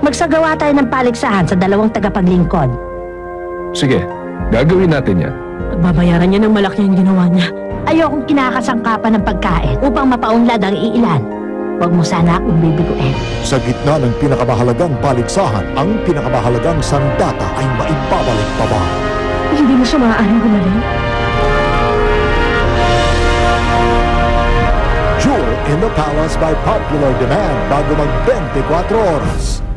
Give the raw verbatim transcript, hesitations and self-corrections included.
Magsagawa tayo ng paligsahan sa dalawang tagapaglingkod. Sige, gagawin natin yan. Pagbabayaran niya ng malaki ang ginawa niya. Ayokong kinakasangkapan ng pagkain upang mapaunlad ang iilan. Huwag mo sana akong bibiguin. Sa gitna ng pinakamahalagang paligsahan, ang pinakamahalagang sandata ay maibabalik pa ba? Hindi mo siya maaaring gumaling. Jewel in the Palace by popular demand bago mag twenty-four oras.